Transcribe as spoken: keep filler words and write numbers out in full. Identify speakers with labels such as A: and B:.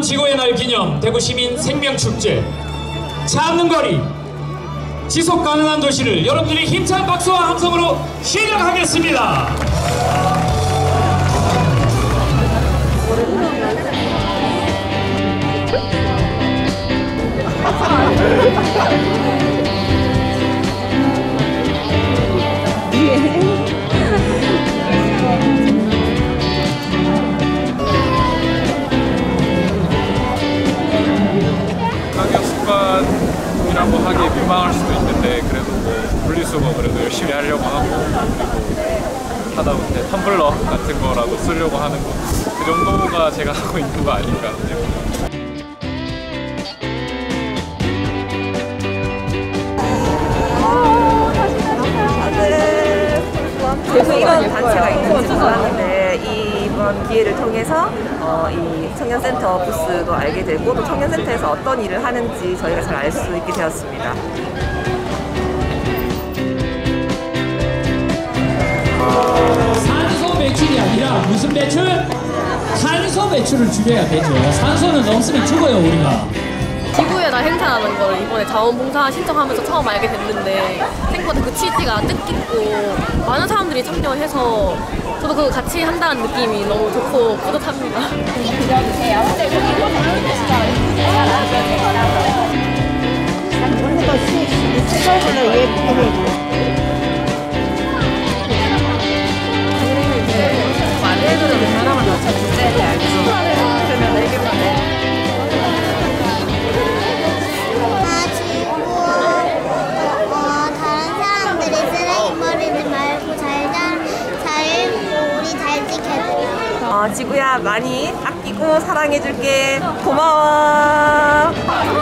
A: 지구의 날 기념 대구시민 생명축제 참는 거리 지속 가능한 도시를 여러분들이 힘찬 박수와 함성으로 시작하겠습니다.
B: 가격 습관이라고 하기에 민망할 수도 있는데 그래도 뭐 분리수거 그래도 열심히 하려고 하고 그리고 하다 보니 텀블러 같은 거라도 쓰려고 하는 거 그 정도가 제가 하고 있는 거 아닐까.
C: 그래서 이런 단체가 있는지 몰랐는데 이번 기회를 통해서 어, 이 청년센터 부스도 알게 되고 또 청년센터에서 어떤 일을 하는지 저희가 잘 알 수 있게 되었습니다.
D: 산소 배출이 아니라 무슨 배출? 탄소 배출을 줄여야 되죠. 산소는 넘으면 죽어요 우리가.
E: 지구의 날 행사하는 걸 이번에 자원봉사 신청하면서 처음 알게 됐는데 생각보다 그 취지가 뜻깊고 많은 사람들이 참여해서 저도 그거 같이 한다는 느낌이 너무 좋고 뿌듯합니다.
C: 말해주는 사람은 어차피 주제에 알죠. 그러면 알겠는데. 어, 지구야 많이 아끼고 사랑해줄게. 고마워.